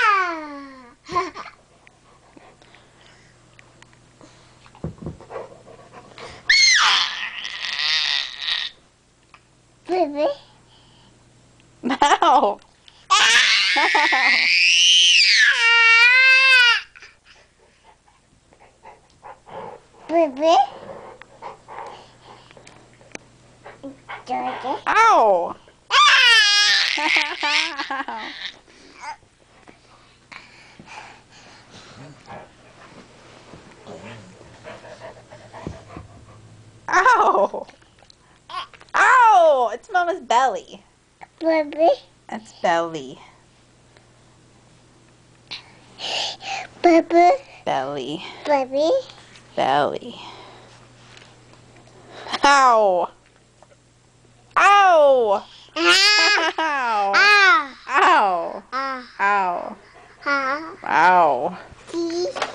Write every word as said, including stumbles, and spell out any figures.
Baby. No. Baby. Georgia. Ow. Ow. Ow. It's Mama's belly. Baby. It's belly. Baby. Belly. Baby. Belly. Ow. Ow. Ah. Ow. Ah. Ow. Ah. Ow. Ah. Ow. Ah.